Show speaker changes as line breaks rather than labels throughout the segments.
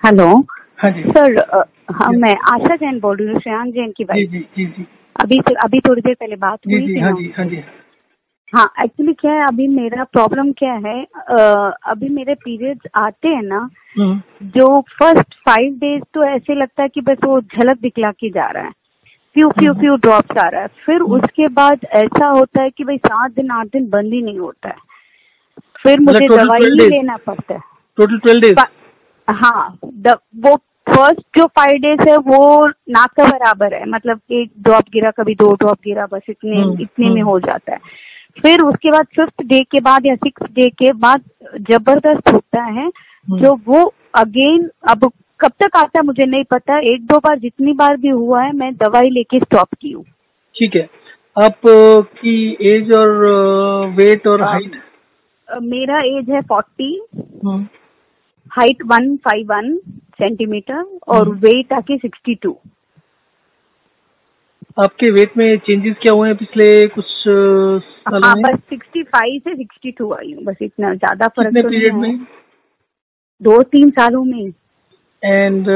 Hello.
हाँ जी
sir हाँ, मैं आशा जैन बोल रही हूँ, श्रेयांश जैन की
जी
वाइफ।
जी जी जी
अभी थोड़ी देर पहले बात
जी
हुई
जी
थी
हाँ
ना।
जी हाँ जी
हाँ, एक्चुअली क्या है, अभी मेरा प्रॉब्लम क्या है, अभी मेरे पीरियड्स आते हैं ना, जो फर्स्ट 5 डेज तो ऐसे लगता है कि बस वो झलक दिखला के जा रहा है, फ्यू फ्यू फ्यू ड्रॉप्स आ रहा है। फिर उसके बाद ऐसा होता है कि भाई 7 दिन 8 दिन बंद ही नहीं होता है, फिर मुझे दवाई ही लेना पड़ता है।
Total 12 days.
हाँ, वो फर्स्ट जो 5 डेज है वो नाक का बराबर है, मतलब एक ड्रॉप गिरा कभी 2 ड्रॉप गिरा, बस इतने में हो जाता है। फिर उसके बाद 5th डे के बाद या 6th डे के बाद जबरदस्त होता है, जो वो अगेन अब कब तक आता है मुझे नहीं पता। 1-2 बार, जितनी बार भी हुआ है मैं दवाई लेके स्टॉप की हूँ।
ठीक है, आप की एज और वेट और हाइट?
मेरा एज है 40, हाइट 151 सेंटीमीटर और वेट आके 62।
आपके वेट में चेंजेस क्या हुए हैं पिछले कुछ सालों
हाँ,
में?
बस 65 से 62 आई हूँ, बस इतना ज्यादा फर्क
कितने
तो नहीं
पीरियड
है।
में?
2-3 सालों में।
And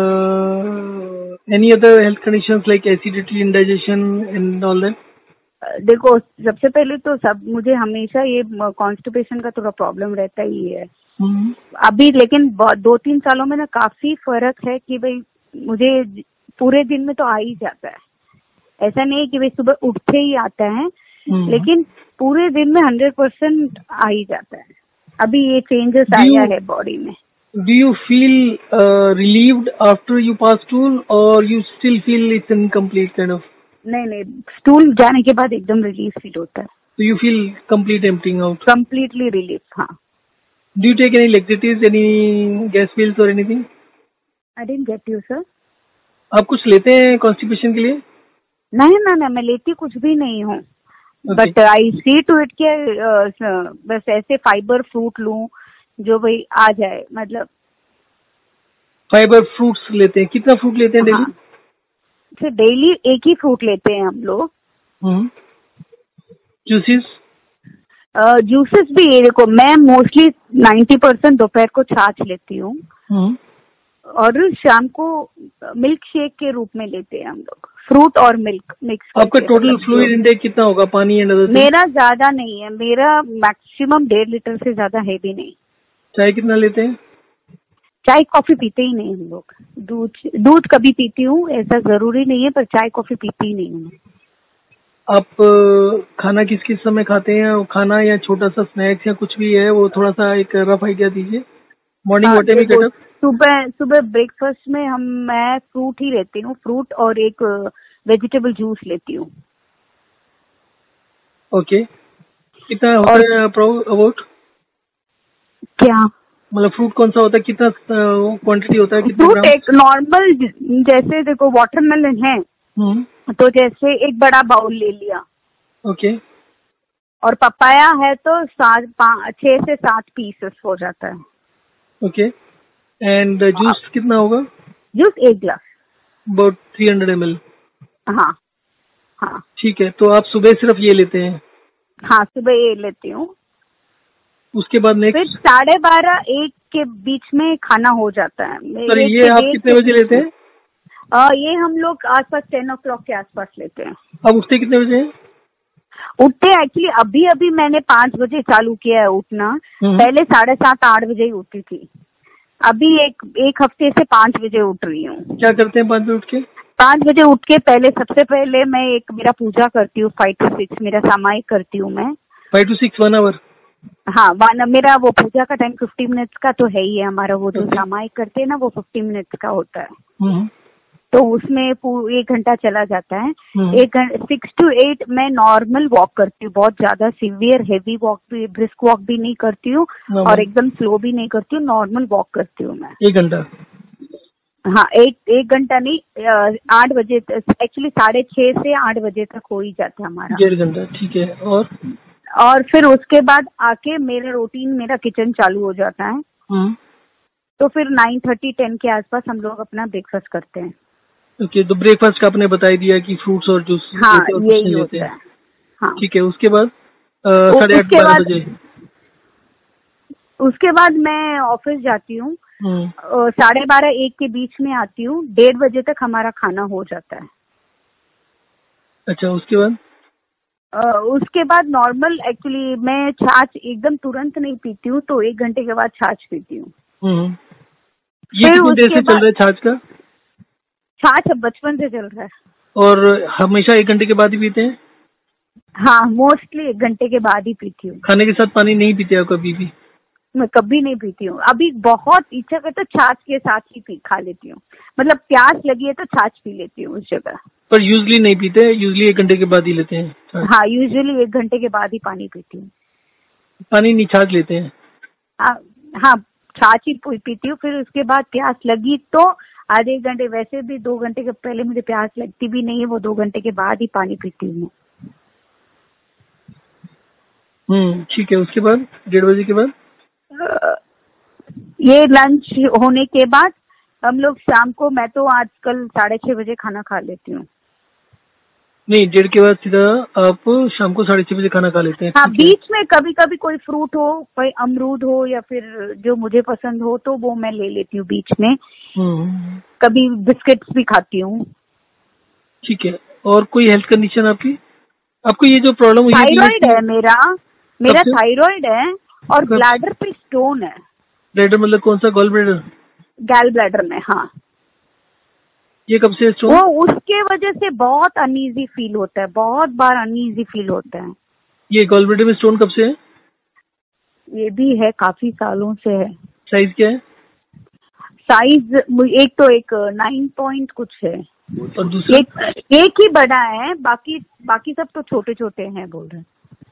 any other health conditions like acidity, indigestion and all that?
देखो, सबसे पहले तो मुझे हमेशा ये कॉन्स्टिपेशन का थोड़ा प्रॉब्लम रहता ही है अभी, लेकिन 2-3 सालों में ना काफी फर्क है कि भाई मुझे पूरे दिन में तो आ ही जाता है। ऐसा नहीं है कि भाई सुबह उठते ही आता है, लेकिन पूरे दिन में 100% आ ही जाता है। अभी ये चेंजेस आया है बॉडी में।
Do you feel relieved after you pass stool, or you still feel it's incomplete kind of?
नहीं, स्टूल जाने के बाद एकदम रिलीफ फील होता है।
So you feel complete emptying out?
Completely relief, हाँ।
Do you take any laxatives, any gas pills or anything?
I didn't get you sir.
आप कुछ लेते हैं कॉन्स्टिपेशन के लिए?
नहीं ना, मैं लेती कुछ भी नहीं हूँ, but I see to it के बस ऐसे फाइबर फ्रूट लूं जो भाई आ जाए, मतलब।
फाइबर फ्रूट्स लेते हैं? कितना फ्रूट लेते हैं डेली?
हाँ, डेली एक ही फ्रूट लेते हैं हम लोग।
जूसेस?
जूसेस भी ये देखो, मैं मोस्टली 90% दोपहर को छाछ लेती हूँ और शाम को मिल्क शेक के रूप में लेते हैं हम लोग, फ्रूट और मिल्क मिक्स।
आपका टोटल फ्लूइड इंटेक कितना होगा, पानी एंड अदर?
मेरा ज्यादा नहीं है, मेरा मैक्सिमम 1.5 लीटर से ज्यादा है भी नहीं।
चाय कितना लेते हैं?
चाय कॉफी पीते ही नहीं हम लोग। दूध कभी पीती हूँ, ऐसा जरूरी नहीं है, पर चाय कॉफी पीती ही नहीं हूँ।
आप खाना किस किस समय खाते हैं? खाना या छोटा सा स्नैक्स या कुछ भी है वो थोड़ा सा एक रफ आइडिया दीजिए। Morning what time get up?
सुबह ब्रेकफास्ट में मैं फ्रूट ही लेती हूँ, फ्रूट और एक वेजिटेबल जूस लेती हूँ।
ओके, कितना होता है अबाउट?
क्या
मतलब फ्रूट कौन सा होता है, कितना क्वांटिटी होता है, कितना
फ्रूट?
ग्राम?
एक नॉर्मल, जैसे देखो वाटरमेलन है तो जैसे एक बड़ा बाउल ले लिया।
ओके।
और पपाया है तो 6 से 7 पीसेस हो जाता है।
ओके। एंड जूस कितना होगा?
Juice 1 glass,
about 300 ml।
हाँ।
ठीक है, तो आप सुबह सिर्फ ये लेते हैं?
हाँ, सुबह ये लेती हूँ।
उसके बाद नेक्स्ट?
फिर 12:30-1 के बीच में खाना हो जाता है।
सर ये आप कितने बजे लेते हैं?
ये हम लोग आसपास 10 o'clock के आसपास लेते हैं।
आप उठते कितने बजे हैं?
उठते एक्चुअली अभी मैंने 5 बजे चालू किया है उठना। पहले 7:30-8 बजे ही उठती थी। अभी एक हफ्ते से 5 बजे उठ रही हूँ।
क्या करते हैं 5 बजे उठ के?
5 बजे उठ के सबसे पहले मैं मेरा पूजा करती हूँ, 5 to 6 मेरा सामायिक करती हूँ मैं।
5 to 6 1 hour?
हाँ, मेरा वो पूजा का टाइम 50 मिनट्स का तो है ही है हमारा। वो जो सामायिक करते हैं ना, वो 50 मिनट्स का होता है। तो उसमें 1 घंटा चला जाता है। 6 to 8 मैं नॉर्मल वॉक करती हूँ, बहुत ज्यादा सीवियर हेवी वॉक भी, ब्रिस्क वॉक भी नहीं करती हूँ और एकदम स्लो भी नहीं करती हूँ, नॉर्मल वॉक करती हूँ मैं।
1 घंटा?
हाँ, एक घंटा नहीं, 8 बजे एक्चुअली 6:30 से 8 बजे तक हो ही जाता है हमारा।
1.5 घंटा, ठीक है।
और फिर उसके बाद आके मेरा किचन चालू हो जाता है। तो फिर 9:30-10 के आसपास हम लोग अपना ब्रेकफास्ट करते हैं।
ओके, तो ब्रेकफास्ट का आपने बता ही दिया कि फ्रूट्स और जूस?
हाँ, यही होता है। हाँ,
ठीक है। उसके बाद 8:30-12 बजे?
उसके बाद मैं ऑफिस जाती हूँ। 12:30 1 के बीच में आती हूँ। 1:30 बजे तक हमारा खाना हो जाता है।
अच्छा, उसके बाद?
उसके बाद नॉर्मल, एक्चुअली मैं छाछ एकदम तुरंत नहीं पीती हूँ, तो 1 घंटे के बाद छाछ पीती हूँ।
ये कितनी देर से चल रहा है छाछ का?
छाछ अब बचपन से चल रहा है।
और हमेशा 1 घंटे के बाद ही पीते हैं?
हाँ, मोस्टली 1 घंटे के बाद ही पीती हूँ।
खाने के साथ पानी नहीं पीते हो कभी भी?
मैं कभी नहीं पीती हूँ। अभी बहुत इच्छा करता तो छाछ के साथ ही खा लेती हूँ, मतलब प्यास लगी है तो छाछ पी लेती हूँ उस जगह।
पर यूजली नहीं पीते? यूजली 1 घंटे के बाद ही लेते हैं?
हाँ, यूजुअली 1 घंटे के बाद ही पानी पीती हूँ।
पानी नहीं, छाछ लेते हैं?
हाँ, छाछ ही पीती हूँ। फिर उसके बाद प्यास लगी तो आधे घंटे, वैसे भी 2 घंटे के पहले मुझे प्यास लगती भी नहीं है, वो 2 घंटे के बाद ही पानी पीती हूँ।
ठीक है। उसके बाद 1:30 बजे के बाद?
ये लंच होने के बाद हम लोग शाम को, मैं तो आजकल 6:30 बजे खाना खा लेती हूँ।
नहीं, 1:30 के बाद सीधा आप शाम को 6:30 बजे खाना खा लेते हैं?
हाँ, बीच में कभी कभी कोई फ्रूट हो, कोई अमरूद हो या फिर जो मुझे पसंद हो तो वो मैं ले लेती हूँ बीच में। कभी बिस्किट्स भी खाती हूँ।
ठीक है। और कोई हेल्थ कंडीशन आपकी? आपको ये जो प्रॉब्लम हुई है?
थायराइड है मेरा थायराइड है और ब्लैडर पे स्टोन है।
ब्लैडर मतलब कौन सा? Gall bladder? गैल
ब्लैडर में, हाँ।
ये कब से स्टोन?
वो उसके वजह से बहुत अनईजी फील होता है, बहुत बार अनईजी फील होता है।
ये गॉल ब्लैडर में स्टोन कब से है? ये
भी है, काफी सालों से है।
साइज क्या है?
साइज एक 9 पॉइंट कुछ है
और दूसरा?
एक ही बड़ा है, बाकी सब तो छोटे छोटे हैं बोल रहे हैं।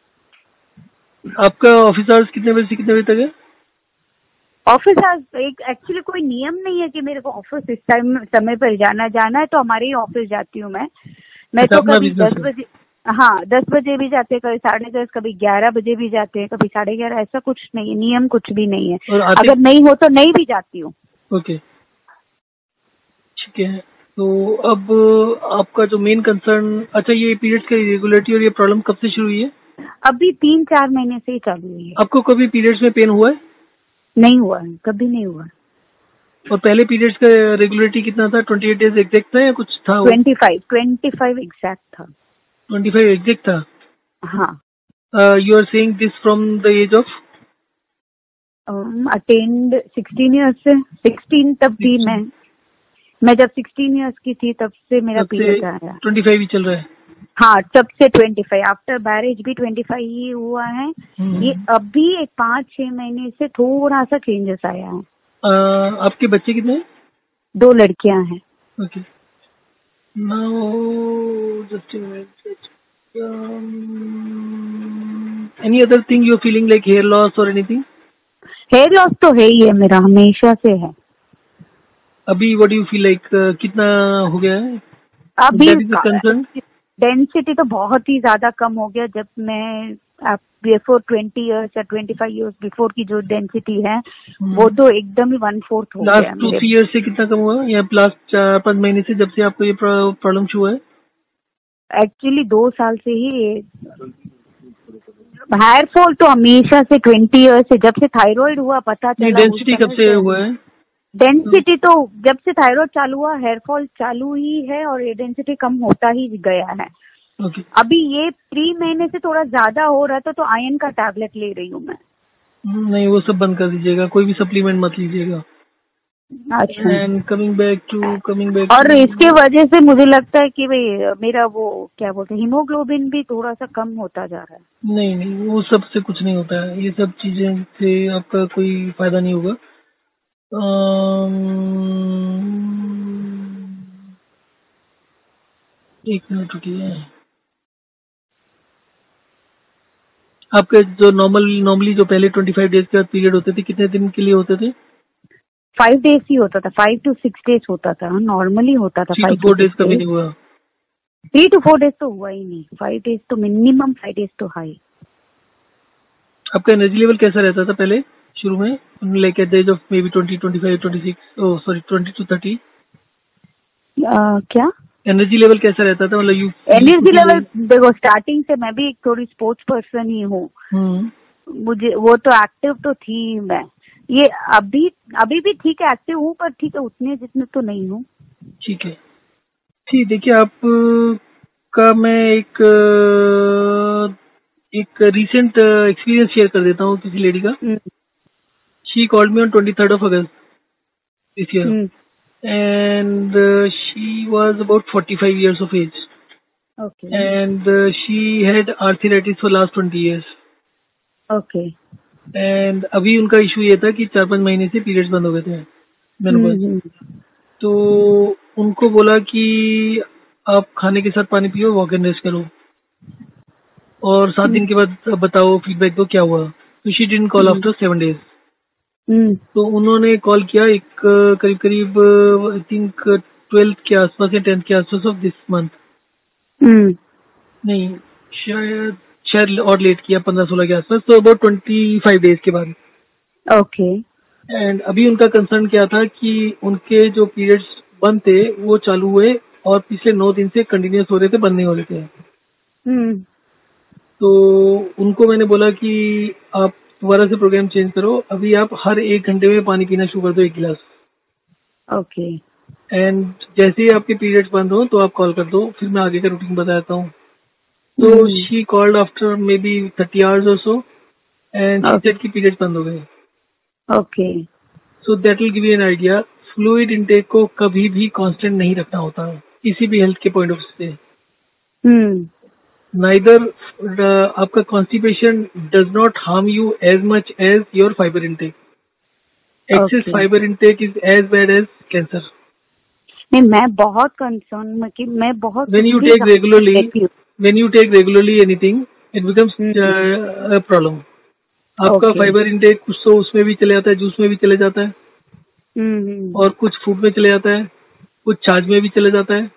आपका ऑफिस आवर्स कितने बजे से कितने बजे तक है?
ऑफिस एक्चुअली कोई नियम नहीं है कि मेरे को ऑफिस इस समय पर जाना है, तो हमारे ही ऑफिस जाती हूँ मैं तो कभी 10 बजे, हाँ 10 बजे भी जाते हैं, कभी 10:30, कभी 11 बजे भी जाते हैं, कभी 11:30। ऐसा कुछ नहीं है, नियम कुछ भी नहीं है। अगर नहीं हो तो नहीं भी जाती हूँ।
ओके, ठीक है। तो अब आपका जो मेन कंसर्न, अच्छा ये पीरियड्स की इरेगुलरिटी और ये प्रॉब्लम कब से शुरू हुई है?
अभी 3-4 महीने से ही चालू हुई है।
आपको कभी पीरियड्स में पेन हुआ है?
नहीं हुआ है, कभी नहीं हुआ।
और पहले पीरियड्स का रेगुलरिटी कितना था? 28 डेज एग्जैक्ट था या कुछ था?
25 एग्जैक्ट था।
25 एग्जैक्ट था?
हाँ।
You are saying this from the age of?
Attend 16 years से। 16 तब भी मैं जब 16 ईयर्स की थी तब से मेरा पीरियड आया।
25 ही चल रहा है?
हाँ, तब से 25। आफ्टर मैरिज भी 25 ही हुआ है। ये अभी एक 5-6 महीने से थोड़ा सा चेंजेस आया है।
आपके बच्चे कितने हैं?
2 लड़कियां हैं।
Okay, now just any other thing you feeling like hair loss और एनीथिंग?
हेयर लॉस तो है ही है, मेरा हमेशा से है।
अभी what do you feel like, कितना हो गया है
अभी? डेंसिटी तो बहुत ही ज्यादा कम हो गया। जब मैं बिफोर 20 ईयर्स या 25 ईयर्स बिफोर की जो डेंसिटी है वो तो एकदम ही 1/4 हो गया।
लास्ट 2-3 ईयर्स से कितना कम हुआ, या लास्ट 4-5 महीने से जब से आपको ये प्रॉब्लम शुरू है?
एक्चुअली 2 साल से ही। हेयर फॉल तो हमेशा से 20 ईयर्स से, जब से थायराइड हुआ पता चला।
डेंसिटी कब से हुआ है?
डेंसिटी तो जब से थायराइड चालू हुआ हेयर फॉल चालू ही है, और ये डेंसिटी कम होता ही गया है।
Okay.
अभी ये 3 महीने से थोड़ा ज्यादा हो रहा था, तो आयरन का टैबलेट ले रही हूँ मैं।
नहीं, वो सब बंद कर दीजिएगा, कोई भी सप्लीमेंट मत लीजिएगा।
अच्छा।
एंड कमिंग बैक
और इसके वजह से मुझे लगता है कि भाई मेरा वो क्या बोलते हैं, हीमोग्लोबिन भी थोड़ा सा कम होता जा रहा है।
नहीं, वो सब से कुछ नहीं होता है। ये सब चीजें से आपका कोई फायदा नहीं होगा। एक मिनट रुकिए। आपके जो नॉर्मली जो पहले 25 डेज के बाद पीरियड होते थे, कितने दिन के लिए होते थे?
5 डेज ही होता था, 5 to 6 डेज होता था, नॉर्मली होता था।
3 to 4 डेज कभी नहीं हुआ?
3 to 4 डेज तो हुआ ही नहीं। 5 डेज तो मिनिमम, 5 डेज तो हाई।
आपका एनर्जी लेवल कैसा रहता था पहले शुरू में, like at the age of maybe 20, 25, 26, 20 to 30?
क्या
एनर्जी लेवल कैसा रहता था? मतलब
एनर्जी लेवल देखो, स्टार्टिंग से मैं भी एक थोड़ी स्पोर्ट्स पर्सन ही हूँ। मुझे वो तो एक्टिव तो थी मैं, ये अभी अभी भी ठीक है, एक्टिव हूँ, पर ठीक है उतने जितने तो नहीं हूँ।
ठीक है, ठीक, देखिए आप का मैं एक रीसेंट एक्सपीरियंस शेयर कर देता हूँ किसी लेडी का। She called me on 23rd of August this year, and she was about 45 years of age.
Okay.
And she had arthritis for last 20 years.
Okay.
And अभी उनका इशू ये था कि 4-5 महीने से पीरियड्स बंद हो गए थे मेनोपॉज। तो उनको बोला कि आप खाने के साथ पानी पियो, वॉक एंड रेस्ट करो, और 7 दिन के बाद बताओ फीडबैक दो क्या हुआ। तो she didn't call after 7 days। तो उन्होंने कॉल किया एक करीब करीब आई थिंक 12th के आसपास या 10th के आसपास ऑफ दिस मंथ। नहीं, शायद और लेट किया, 15-16 के आसपास, तो अबाउट 25 days के बाद।
ओके।
एंड अभी उनका कंसर्न क्या था कि उनके जो पीरियड्स बंद थे वो चालू हुए और पिछले 9 दिन से कंटिन्यूस हो रहे थे, बंद नहीं हो रहे थे। तो उनको मैंने बोला कि आप दोबारा से प्रोग्राम चेंज करो, अभी आप हर 1 घंटे में पानी पीना शुरू कर दो 1 गिलास।
ओके।
एंड जैसे ही आपके पीरियड्स बंद हो तो आप कॉल कर दो, फिर मैं आगे का रूटीन बताता हूँ। तो she called after maybe 30 hours और सो, एंड शी सेड कि पीरियड्स बंद हो गए।
Okay.
So that will give you an idea, fluid intake को कभी भी कांस्टेंट नहीं रखना होता है किसी भी हेल्थ के पॉइंट ऑफ व्यू से। नाइदर आपका constipation does not harm you as much as your fibre intake. Excess fibre intake is as bad as cancer.
नहीं, मैं बहुत कंसर्न कि मैं बहुत
when you take regularly anything, it becomes a problem। आपका fibre intake कुछ तो उसमें भी चले जाता है, जूस में भी चले जाता है, और कुछ फूड में चले जाता है, कुछ छाछ में भी चले जाता है।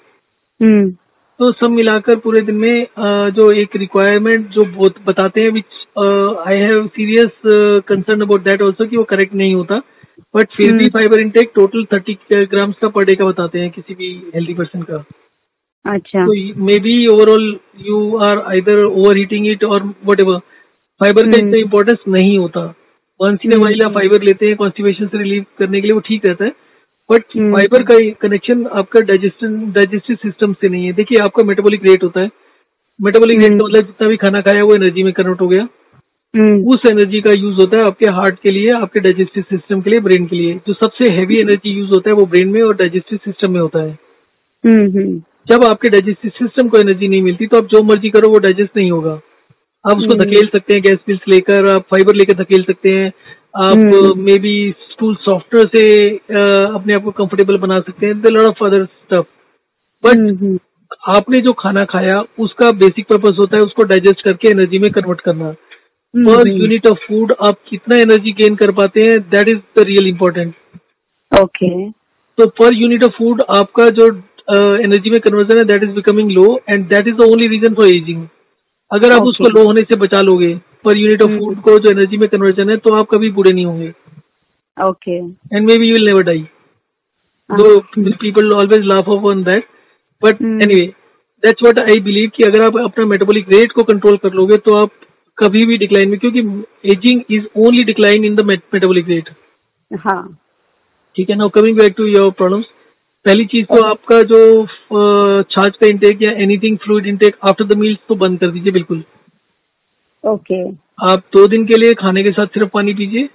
तो सब मिलाकर पूरे दिन में जो एक रिक्वायरमेंट जो बताते हैं, which I have serious concern about that also, कि वो करेक्ट नहीं होता, बट फिर भी फाइबर इनटेक टोटल 30 grams का पर डे का बताते हैं किसी भी हेल्दी पर्सन का।
अच्छा।
तो maybe overall you are either over heating it or whatever. Fibre का इतना इम्पोर्टेंस नहीं होता। वंस इन वाइल आप फाइबर लेते हैं कॉन्स्टिपेशन से रिलीव करने के लिए, वो ठीक रहता है, बट फाइबर का कनेक्शन आपका डाइजेस्टिव सिस्टम से नहीं है। देखिए आपका मेटाबॉलिक रेट होता है, मेटाबॉलिक रेट का मतलब जितना भी खाना खाया वो एनर्जी में कन्वर्ट हो गया, उस एनर्जी का यूज होता है आपके हार्ट के लिए, आपके डाइजेस्टिव सिस्टम के लिए, ब्रेन के लिए। जो सबसे हैवी एनर्जी यूज होता है वो ब्रेन में और डाइजेस्टिव सिस्टम में होता है। जब आपके डाइजेस्टिव सिस्टम को एनर्जी नहीं मिलती तो आप जो मर्जी करो वो डाइजेस्ट नहीं होगा। आप उसको धकेल सकते हैं गैस पिल्स लेकर, आप फाइबर लेकर धकेल सकते हैं, आप मे बी स्टूल सॉफ्टवेयर से अपने आप को कंफर्टेबल बना सकते हैं, lot of other stuff. But आपने जो खाना खाया उसका बेसिक पर्पस होता है उसको डाइजेस्ट करके एनर्जी में कन्वर्ट करना। पर यूनिट ऑफ फूड आप कितना एनर्जी गेन कर पाते हैं, that is the real important.
Okay.
तो पर यूनिट ऑफ फूड आपका जो एनर्जी में कन्वर्जन है that is becoming low, and that is the only reason for ageing. अगर आप उसको लो होने से बचा लोगे पर यूनिट ऑफ फूड को, जो एनर्जी में कन्वर्जन है, तो आप कभी बूढ़े नहीं होंगे। Okay. And maybe you will never die, though people always laugh on that, but anyway that's what I believe कि अगर आप अपना मेटाबॉलिक रेट को कंट्रोल कर लोगे तो आप कभी भी डिक्लाइन में, क्योंकि ageing is only decline in the metabolic rate.
हाँ,
ठीक है। Now coming back to your problems, पहली चीज तो आपका जो छाछ का इंटेक या anything fluid intake after the meals तो बंद कर दीजिए बिल्कुल।
ओके।
आप 2 दिन के लिए खाने के साथ सिर्फ पानी पीजिए।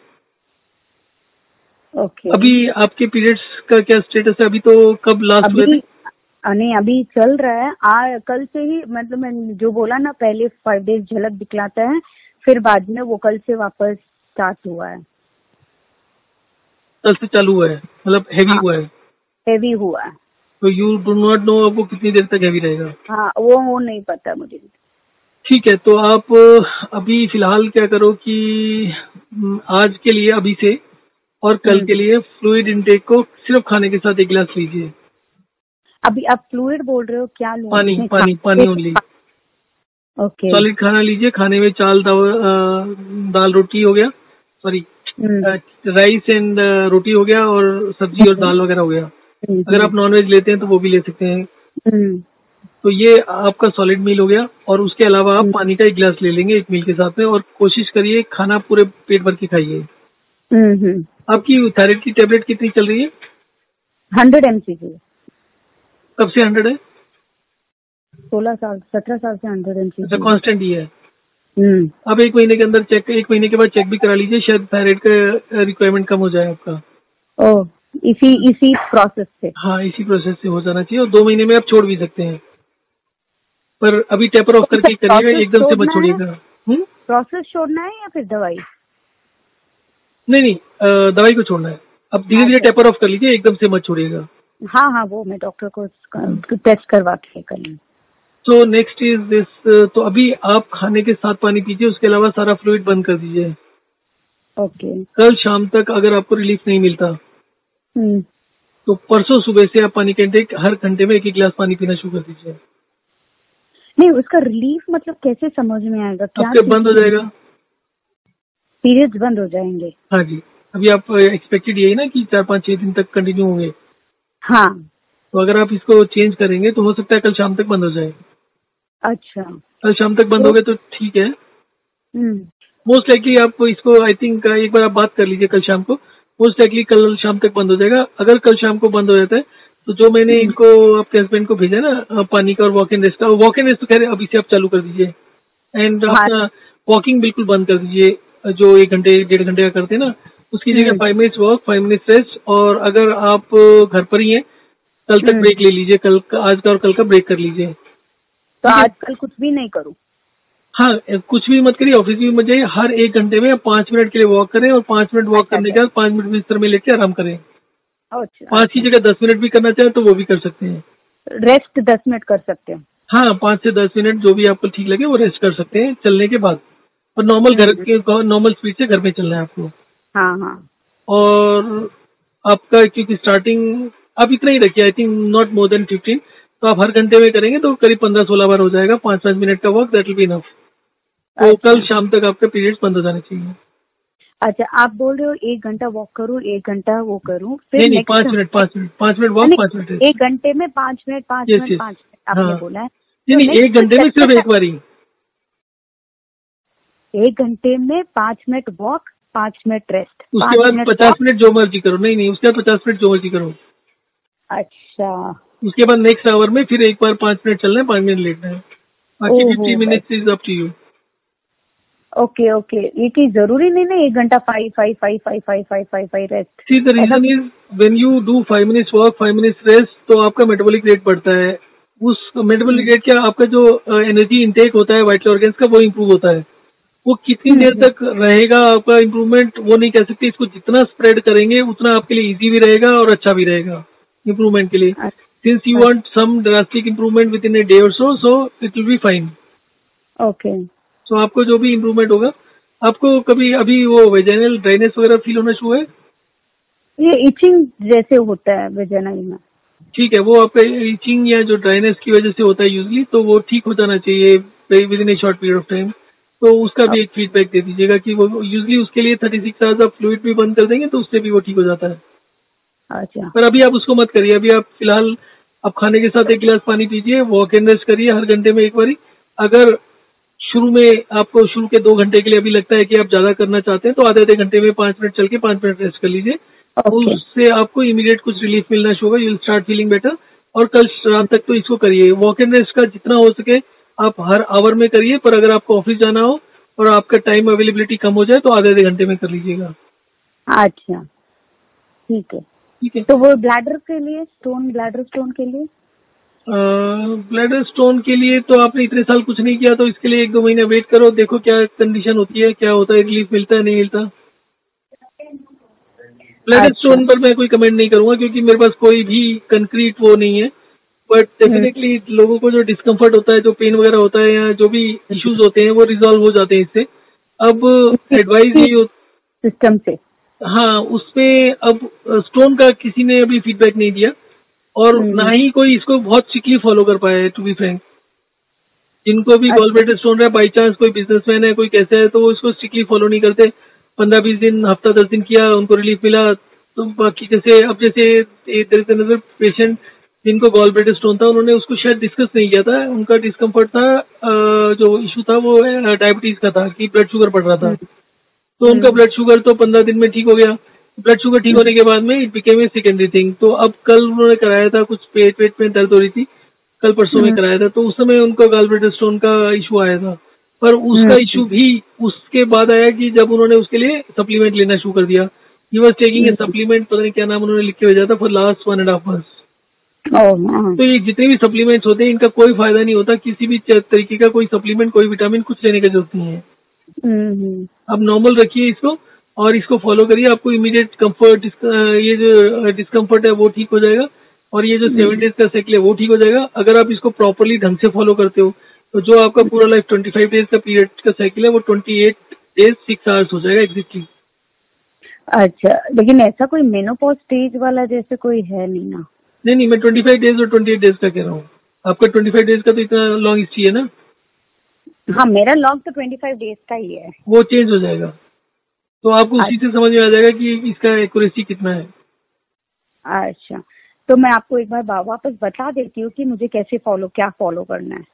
ओके।
अभी आपके पीरियड्स का क्या स्टेटस है? अभी तो कब लास्ट हुए थे?
नहीं, अभी चल रहा है। कल से ही, मतलब मैं जो बोला ना, पहले 5 days झलक दिखलाता है, फिर बाद में वो कल से वापस स्टार्ट हुआ है।
कल से चालू हुआ है, मतलब हैवी हुआ है?
हैवी हुआ है।
तो यू डू नॉट नो आपको कितनी देर तक हैवी रहेगा?
हाँ, वो नहीं पता मुझे।
ठीक है, तो आप अभी फिलहाल क्या करो कि आज के लिए अभी से और कल के लिए फ्लूइड इंटेक को सिर्फ खाने के साथ 1 गिलास लीजिए।
अभी आप फ्लूइड बोल रहे हो, क्या लूं?
पानी ओनली।
ओके।
सॉलिड खाना लीजिए, खाने में चावल, दाल रोटी हो गया, सॉरी राइस एंड रोटी हो गया, और सब्जी और दाल वगैरह हो गया। अगर आप नॉनवेज लेते हैं तो वो भी ले सकते हैं। तो ये आपका सॉलिड मील हो गया, और उसके अलावा आप पानी का 1 गिलास ले लेंगे एक मील के साथ में, और कोशिश करिए खाना पूरे पेट भर के खाइए। आपकी थायराइड की टेबलेट कितनी चल रही है?
100 mcg।
कब से 100 है?
17 साल से 100 mcg।
अच्छा, कांस्टेंट ही है। अब 1 महीने के अंदर चेक, 1 महीने के बाद चेक भी करा लीजिए, शायद थायराइड का रिक्वायरमेंट कम हो जाए आपका।
ओ, इसी प्रोसेस से?
हाँ, इसी प्रोसेस से हो जाना चाहिए, और 2 महीने में आप छोड़ भी सकते हैं, पर अभी टेपर ऑफ करके करिएगा, एकदम से मत छोड़िएगा।
प्रोसेस छोड़ना है या फिर दवाई?
नहीं, दवाई को छोड़ना है। अब धीरे धीरे टेपर ऑफ कर लीजिए, एकदम से मत छोड़िएगा।
हाँ, वो मैं डॉक्टर को टेस्ट करवा के करूँ।
तो नेक्स्ट इज दिस, तो अभी आप खाने के साथ पानी पीजिए, उसके अलावा सारा फ्लूइड बंद कर दीजिए।
ओके।
कल शाम तक अगर आपको रिलीफ नहीं मिलता तो परसों सुबह से आप पानी का इंटेक हर घंटे में 1-1 गिलास पानी पीना शुरू कर दीजिए।
नहीं, उसका रिलीफ मतलब कैसे समझ में आएगा? क्या
आपके बंद हो जाएगा,
पीरियड्स बंद हो जाएंगे?
हाँ जी। अभी आप एक्सपेक्टेड यही ना कि 4-5-6 दिन तक कंटिन्यू होंगे।
हाँ।
तो अगर आप इसको चेंज करेंगे तो हो सकता है कल शाम तक बंद हो जाए।
अच्छा,
कल शाम तक बंद हो गए तो ठीक है। मोस्ट लाइकली आप इसको, आई थिंक एक बार आप बात कर लीजिए कल शाम को, मोस्ट लाइकली कल शाम तक बंद हो जाएगा। अगर कल शाम को बंद हो जाता है तो जो मैंने इनको आपके हस्बैंड को भेजा ना पानी का और वॉक इन रेस्ट का, वॉक इन रेस्ट तो खैर अभी से आप चालू कर दीजिए, एंड अपना वॉकिंग बिल्कुल बंद कर दीजिए, जो 1 घंटे 1.5 घंटे का करते हैं ना, उसकी जगह 5 मिनट्स वॉक, 5 मिनट्स रेस्ट। और अगर आप घर पर ही हैं, कल तक ब्रेक ले लीजिए, कल का, आज का और कल का ब्रेक कर लीजिए।
तो आज कल कुछ भी नहीं करूँ?
हाँ, कुछ भी मत करिए, ऑफिस भी मत जाइए, हर 1 घंटे में 5 मिनट के लिए वॉक करें, और 5 मिनट वॉक करने के बाद 5 मिनट बिस्तर में लेके आराम करें। 5 की जगह 10 मिनट भी करना चाहे तो वो भी कर सकते हैं।
रेस्ट 10 मिनट कर सकते हैं?
हाँ, 5 से 10 मिनट जो भी आपको ठीक लगे वो रेस्ट कर सकते हैं चलने के बाद, और नॉर्मल स्पीड से घर में चलना है आपको।
हाँ।
और आपका क्योंकि स्टार्टिंग आप इतना ही रखिए, I think not more than 15, तो आप हर घंटे में करेंगे तो करीब 15-16 बार हो जाएगा, 5-5 मिनट का walk, that will be enough. तो कल शाम तक आपके पीरियड्स बंद हो जाने चाहिए।
अच्छा, आप बोल रहे हो 1 घंटा वॉक करूँ, 1 घंटा वो करूँ, फिर
नहीं, 5 मिनट वॉक, 5 मिनट
1 घंटे में 5 मिनट आपने बोला है?
नहीं, 1 घंटे में सिर्फ एक बारी।
1 घंटे में 5 मिनट वॉक, 5 मिनट रेस्ट,
उसके बाद 50 मिनट जो मर्जी करो। नहीं, उसके बाद 50 मिनट जो मर्जी करो।
अच्छा।
उसके बाद नेक्स्ट आवर में फिर एक बार 5 मिनट चलना है, 5 मिनट लेटना है, बाकी 50 minutes is up to you.
Okay, ये की जरूरी नहीं ना 1 घंटा 5 rest?
See the reason is when you do 5 minutes walk, 5 minutes rest, तो आपका मेटाबॉलिक रेट बढ़ता है। उस मेटाबॉलिक रेट क्या, आपका जो एनर्जी इंटेक होता है वाइटल ऑर्गन्स का, वो इम्प्रूव होता है। वो कितनी देर तक रहेगा आपका इम्प्रूवमेंट वो नहीं कह सकते। इसको जितना स्प्रेड करेंगे उतना आपके लिए इजी भी रहेगा और अच्छा भी रहेगा इम्प्रूवमेंट के लिए। Since you want some drastic improvement within a day or so it will be fine.
Okay.
So आपको जो भी इम्प्रूवमेंट होगा, आपको कभी अभी वो वेजाइनल ड्राइनेस वगैरह फील होना शुरू है?
ये इचिंग जैसे होता है वेजाइनल में? ठीक
है, वो आपका इचिंग या जो ड्राइनेस की वजह से होता है यूजली, तो वो ठीक हो जाना चाहिए within a short period of time. तो उसका भी एक फीडबैक दे दीजिएगा कि वो यूजली उसके लिए 36 आवर्स आप फ्लूइड भी बंद कर देंगे तो उससे भी वो ठीक हो जाता है।
अच्छा।
पर अभी आप उसको मत करिए, अभी आप फिलहाल आप खाने के साथ 1 गिलास पानी पीजिए, वॉक एंड रेस्ट करिए हर घंटे में एक बारी। अगर शुरू में आपको शुरू के 2 घंटे के लिए अभी लगता है कि आप ज्यादा करना चाहते हैं तो आधे घंटे में 5 मिनट चल के 5 मिनट रेस्ट कर लीजिए। उससे आपको इमीडिएट कुछ रिलीफ मिलना शुरू होगा, you will start feeling better. और कल रात तक तो इसको करिए, वॉक एंड रेस्ट का जितना हो सके आप हर आवर में करिए, पर अगर आपको ऑफिस जाना हो और आपका टाइम अवेलेबिलिटी कम हो जाए तो आधे घंटे में कर लीजिएगा।
अच्छा, ठीक है। तो वो ब्लैडर के लिए ब्लैडर स्टोन के लिए?
ब्लैडर स्टोन के लिए तो आपने इतने साल कुछ नहीं किया, तो इसके लिए 1-2 महीने वेट करो, देखो क्या कंडीशन होती है, क्या होता है, रिलीफ मिलता है नहीं मिलता। ब्लैडर स्टोन पर मैं कोई कमेंट नहीं करूंगा क्योंकि मेरे पास कोई भी कंक्रीट वो नहीं है, बट डेफिनेटली लोगों को जो डिस्कम्फर्ट होता है, जो पेन वगैरह होता है या जो भी इश्यूज होते हैं वो रिजॉल्व हो जाते हैं इससे। अब एडवाइस ये
सिस्टम से,
हाँ, उसमें अब स्टोन का किसी ने अभी फीडबैक नहीं दिया और ना ही कोई इसको बहुत स्ट्रिक्टली फॉलो कर पाया है, टू बी फ्रैंक। जिनको भी गॉल ब्लैडर स्टोन है, बाई चांस कोई बिजनेसमैन है, कोई कैसे है, तो वो इसको स्ट्रिक्टली फॉलो नहीं करते। 15-20 दिन, हफ्ता 10 दिन किया, उनको रिलीफ मिला, तो बाकी जैसे अब जैसे पेशेंट जिनको गॉल ब्लैडर स्टोन था, उन्होंने उसको शायद डिस्कस नहीं किया था। उनका डिस्कम्फर्ट था, जो इशू था वो डायबिटीज का था कि ब्लड शुगर बढ़ रहा था। तो उनका ब्लड शुगर तो 15 दिन में ठीक हो गया। ब्लड शुगर ठीक होने के बाद में it became a secondary thing. तो अब कल उन्होंने कराया था, कुछ पेट में दर्द हो रही थी, कल परसों में कराया था, तो उस समय उनका गॉलब्लैडर स्टोन का इशू आया था। पर उसका इशू भी उसके बाद आया कि जब उन्होंने उसके लिए सप्लीमेंट लेना शुरू कर दिया। He was taking a supplement, पता नहीं क्या नाम उन्होंने लिख के भेजा था, फॉर लास्ट 1.5 months। तो ये जितने भी सप्लीमेंट्स होते हैं इनका कोई फायदा नहीं होता, किसी भी तरीके का कोई सप्लीमेंट, कोई विटामिन कुछ लेने की जरूरत नहीं है। आप नॉर्मल रखिए इसको और इसको फॉलो करिए, आपको इमीडिएट कंफर्ट, ये जो डिस्कम्फर्ट है वो ठीक हो जाएगा, और ये जो 7 days का साइकिल है वो ठीक हो जाएगा। अगर आप इसको प्रॉपरली ढंग से फॉलो करते हो तो जो आपका पूरा लाइफ 25 days का पीरियड का साइकिल है वो 28 days 6 hours हो जाएगा एग्जैक्टली।
अच्छा, लेकिन ऐसा कोई मेनोपॉज स्टेज वाला जैसे कोई है नहीं ना?
नहीं, मैं 25 days और 28 days का कह रहा हूँ। आपका 25 days का तो इतना लॉन्ग हिस्ट्री है ना?
हाँ, मेरा लॉन्ग तो 25 days का ही है।
वो चेंज हो जाएगा, तो आपको उसी से समझ में आ जाएगा कि इसका एक्यूरेसी कितना है।
अच्छा, तो मैं आपको एक बार वापस बता देती हूँ कि मुझे कैसे क्या फॉलो करना है।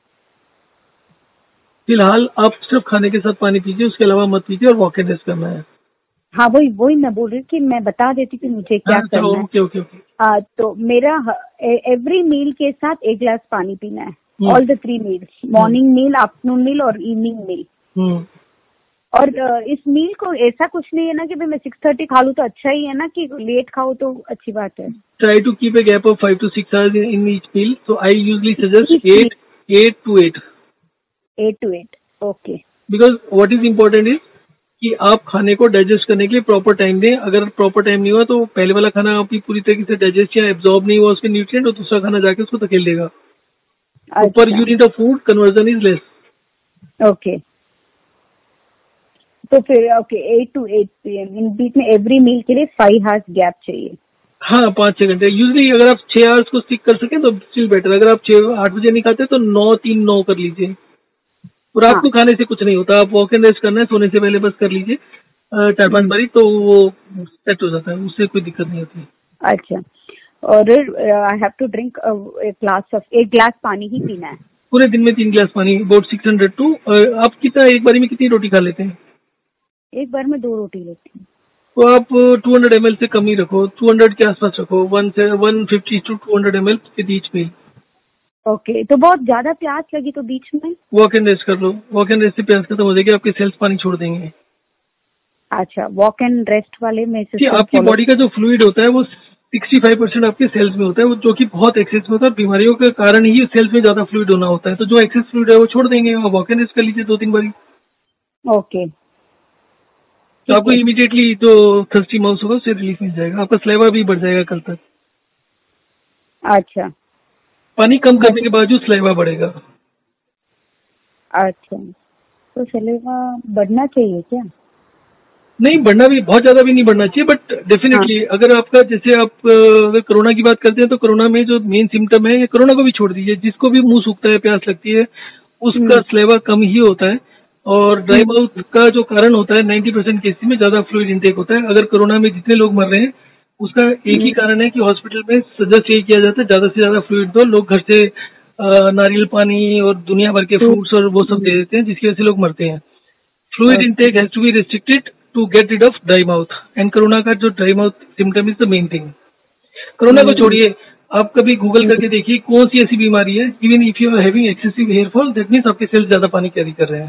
फिलहाल आप सिर्फ खाने के साथ पानी पीजिए, उसके अलावा मत पीजिए, और वॉक एंड रेस्ट करना है।
हाँ, वही मैं बोल रही हूँ कि मैं बता देती कि मुझे क्या करना है।
ओके।
तो मेरा एवरी मील के साथ 1 गिलास पानी पीना है, all the 3 meals, morning meal, afternoon meal और इवनिंग मील। और इस मील को ऐसा कुछ नहीं है ना कि भाई मैं 6:30 खा लूँ तो अच्छा ही है ना, कि लेट खाओ तो अच्छी बात है।
Try to keep a gap of 5 to 6 hours in each meal, so I usually suggest 8 to 8।
8 to 8, okay.
Because what is important is कि आप खाने को डाइजेस्ट करने के लिए प्रॉपर टाइम दें। अगर प्रॉपर टाइम नहीं हुआ तो पहले वाला खाना आपकी पूरी तरीके से डाइजेस्ट या एब्जॉर्ब नहीं हुआ उसके न्यूट्रिएंट, और दूसरा खाना जाके उसको धकेल देगा। Per unit of food conversion is less.
Okay, तो फिर 8 to 8 PM इन बीच में एवरी मील के लिए 5 hours गैप चाहिए।
हाँ, 5-6 घंटे यूजली। अगर आप 6 hours को स्टिक कर सकें तो स्टिल बेटर। अगर आप 8 बजे नहीं खाते तो 9-3-9 कर लीजिए। रात को खाने से कुछ नहीं होता, आप वॉक एंड रेस्ट करना है, सोने से पहले बस कर लीजिए 4-5 बारी, तो वो सेट हो जाता है, उससे कोई दिक्कत नहीं होती।
अच्छा, और आई हैव टू ड्रिंक 1 गिलास पानी ही पीना है
पूरे दिन में? 3 गिलास पानी, अबाउट 600 to। आप कितना एक बारी में कितनी रोटी खा लेते हैं?
एक बार में 2 रोटी लेती हूँ।
तो आप 200 ml से कम ही रखो, 200 के आसपास रखो, 150 to 200 ml with each meal.
Okay, तो बहुत ज्यादा प्यास लगी तो बीच में
वॉक एंड रेस्ट कर लो, वॉक एंड रेस्ट से प्यास खत्म हो जाएगी, आपके सेल्स पानी छोड़ देंगे।
अच्छा, वॉक एंड रेस्ट वाले में से
आपकी बॉडी का जो फ्लूइड होता है वो 65% आपके सेल्स में होता है, वो जो कि बहुत एक्सेस में होता है। बीमारियों के कारण ही सेल्स में ज्यादा फ्लूइड होना होता है, तो जो एक्सेस फ्लूइड है वो छोड़ देंगे। वॉक एंड रेस्ट कर लीजिए 2-3 बारी।
ओके,
तो आपको इमीडिएटली जो थर्स्टी माउथ होगा उससे रिलीफ मिल जाएगा, आपका स्लेवा भी बढ़ जाएगा कल तक।
अच्छा,
पानी कम करने के बावजूद स्लेवा बढ़ेगा।
अच्छा, तो स्लेवा बढ़ना चाहिए क्या?
नहीं, बढ़ना भी, बहुत ज्यादा भी नहीं बढ़ना चाहिए, बट डेफिनेटली अगर आपका, जैसे आप अगर कोरोना की बात करते हैं तो कोरोना में जो मेन सिम्टम है, कोरोना को भी छोड़ दीजिए, जिसको भी मुंह सूखता है, प्यास लगती है, उसका स्लेवा कम ही होता है। और ड्राई माउथ का जो कारण होता है 90% केसेस में ज्यादा फ्लूइड इंटेक होता है। अगर कोरोना में जितने लोग मर रहे हैं उसका एक ही कारण है कि हॉस्पिटल में सजेस्ट यही किया जाता है ज्यादा से ज्यादा फ्लूइड दो। लोग घर से नारियल पानी और दुनिया भर के फ्रूट्स और वो सब दे देते हैं, जिसकी वजह से लोग मरते हैं। Fluid intake has to be restricted to get rid of dry mouth, and corona का जो dry mouth symptom is the main thing. Corona को छोड़िए, आप कभी गूगल करके देखिए कौन सी ऐसी बीमारी है, even if you are having excessive hair fall, that means आपके सेल्स ज्यादा पानी कैरी कर रहे हैं।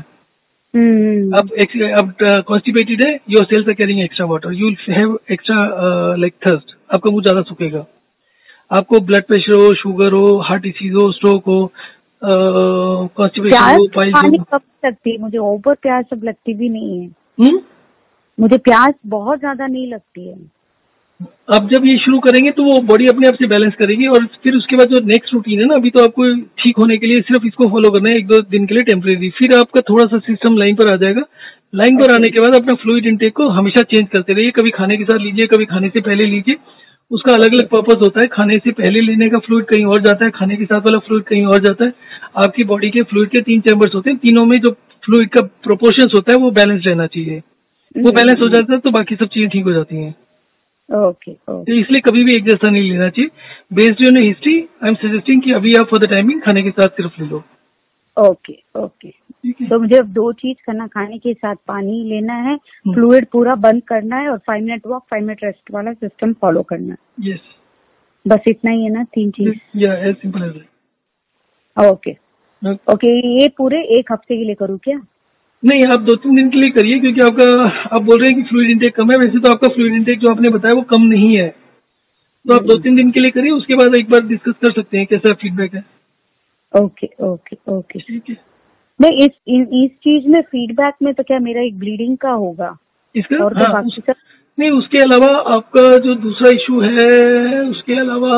अब कॉन्स्टिपेटेड है, your cells are carrying extra water, you will have extra like thirst, आपका मुंह ज्यादा सूखेगा। आपको ब्लड प्रेशर हो, शुगर हो, हार्ट डिसीज हो, स्ट्रोक हो, कॉन्स्टिपेशन हो, पाइल्स हो।
कब लगती है मुझे, ओवर प्यास अब लगती भी नहीं है। मुझे प्यास बहुत ज्यादा नहीं लगती है।
अब जब ये शुरू करेंगे तो वो बॉडी अपने आप से बैलेंस करेगी, और फिर उसके बाद जो नेक्स्ट रूटीन है ना, अभी तो आपको ठीक होने के लिए सिर्फ इसको फॉलो करना है 1-2 दिन के लिए टेम्परेरी, फिर आपका थोड़ा सा सिस्टम लाइन पर आ जाएगा। लाइन पर आने के बाद अपना फ्लूइड इंटेक को हमेशा चेंज करते रहिए, कभी खाने के साथ लीजिए, कभी खाने से पहले लीजिए। उसका अलग अलग पर्पस होता है, खाने से पहले लेने का फ्लूइड कहीं और जाता है, खाने के साथ वाला फ्लूइड कहीं और जाता है। आपकी बॉडी के फ्लूइड के 3 चैम्बर्स होते हैं, तीनों में जो फ्लूइड का प्रोपोर्शंस होता है वो बैलेंस रहना चाहिए। वो बैलेंस हो जाता है तो बाकी सब चीजें ठीक हो जाती हैं।
ओके,
तो इसलिए कभी भी एक जैसा नहीं लेना चाहिए। Based on history I am suggesting कि अभी आप फॉर द टाइमिंग खाने के साथ सिर्फ ले लो।
ओके,
ठीक है।
तो मुझे अब 2 चीज करना, खाने के साथ पानी लेना है, फ्लूइड पूरा बंद करना है और 5 मिनट वॉक 5 मिनट रेस्ट वाला सिस्टम फॉलो करना है।
यस,
बस इतना ही है ना, 3 चीज?
या as simple as
okay okay. ये पूरे 1 हफ्ते के लिए करूँ क्या?
नहीं, आप 2-3 दिन के लिए करिए, क्योंकि आप बोल रहे हैं कि फ्लूइड इंटेक कम है। वैसे तो आपका फ्लूइड इंटेक जो आपने बताया वो कम नहीं है, तो आप 2-3 दिन के लिए करिए, उसके बाद एक बार डिस्कस कर सकते हैं कैसा फीडबैक है।
ओके ओके ओके,
ठीक है।
नहीं इस चीज में फीडबैक में तो क्या मेरा एक ब्लीडिंग का होगा
इसका
और तो बाकी सब
नहीं, उसके अलावा आपका जो दूसरा इशू है, उसके अलावा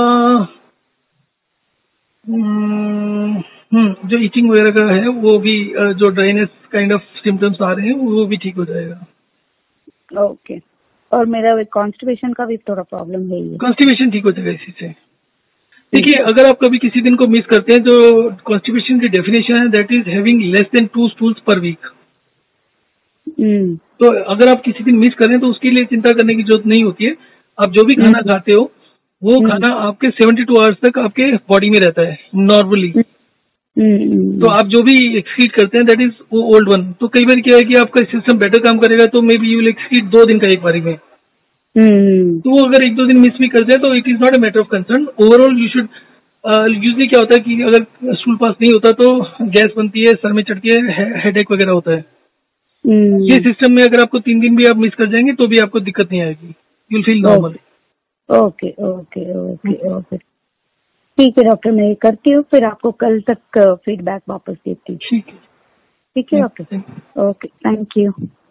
जो ईचिंग वगैरह का है वो भी, जो ड्राइनेस काइंड ऑफ सिम्टम्स आ रहे हैं वो भी ठीक हो जाएगा।
ओके। और मेरा कॉन्स्टिपेशन का भी थोड़ा प्रॉब्लम है ये।
कॉन्स्टिपेशन ठीक हो जाएगा इसी से। देखिए, अगर आप कभी किसी दिन को मिस करते हैं तो कॉन्स्टिपेशन की डेफिनेशन है that is having less than 2 stools per week. तो अगर आप किसी दिन मिस करें तो उसके लिए चिंता करने की जरूरत नहीं होती है। आप जो भी खाना खाते हो वो खाना आपके 72 आवर्स तक आपके बॉडी में रहता है नॉर्मली। तो आप जो भी एक्सक्रीट करते हैं दैट इज वो ओल्ड वन। तो कई बार क्या है कि आपका सिस्टम बेटर काम करेगा तो maybe you will excrete 2 दिन का एक बारी में। तो वो अगर 1-2 दिन मिस भी कर जाए तो it is not a matter of concern. Overall you should, usually क्या होता है कि अगर स्टूल पास नहीं होता तो गैस बनती है, सर में चढ़ के हेडेक वगैरह होता है। ये सिस्टम में अगर आपको 3 दिन भी आप मिस कर जाएंगे तो भी आपको दिक्कत नहीं आएगी, you will feel normal.
Okay okay okay okay, ठीक है डॉक्टर, मैं ये करती हूँ, फिर आपको कल तक फीडबैक वापस देती हूँ।
ठीक है
ठीक है डॉक्टर। Okay, thank you.